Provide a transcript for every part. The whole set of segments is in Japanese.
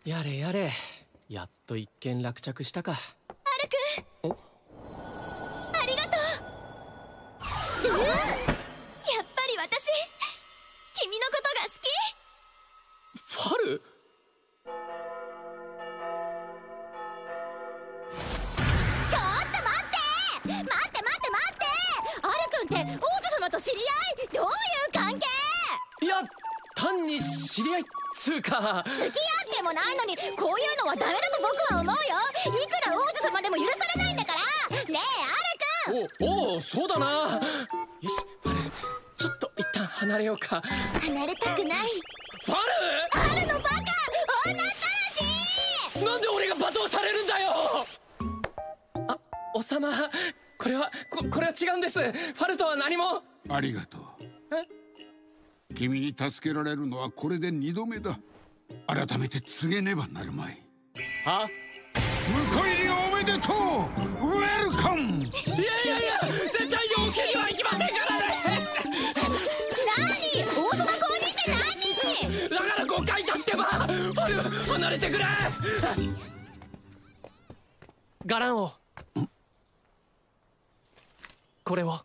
やれやれ、やっと一件落着したか。 アルくん、ありがとう。やっぱり私君のことが好き。 ファル？ ちょっと待って、待ってアルくんって王女様と知り合い？どういう関係？ いや、単に知り合いっつうか。 付き合ってもないのにこういうのはダメだと僕は思うよ。いくら王女様でも許されないんだから。ねえアルくん。 おお、そうだな。よし、ファル、ちょっと一旦離れようか。 離れたくない。 ファル！ アルのバカ、女ったらしい。 なんで俺が罵倒されるんだよ。あ、おさま、これは違うんです。ファルとは何も。 ありがとう。君に助けられるのはこれで2度目だ。改めて告げねばなるまい。 は？ 婿入りおめでとう。ウェルカム。 いや絶対におけにはいきませんからね。 何？王様公認って何？ だから5回経ってば。ファル、離れてくれ。ガラン王、これを。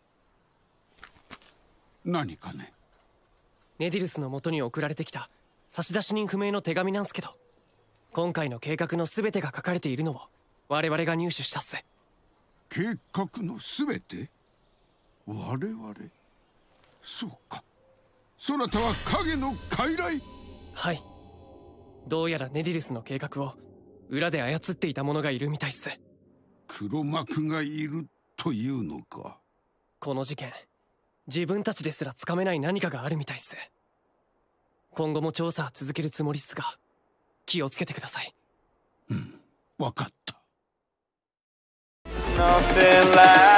何かね？ ネディルスの元に送られてきた差出人不明の手紙なんすけど、今回の計画の全てが書かれているのを我々が入手したっす。 計画の全て？我々？そうか、そなたは影の傀儡？ はい、どうやらネディルスの計画を裏で操っていた者がいるみたいっす。 黒幕がいるというのか。 この事件、自分たちですらつかめない何かがあるみたいっす。今後も調査は続けるつもりっすが、気をつけてください。 うん、分かった。 Nothing left.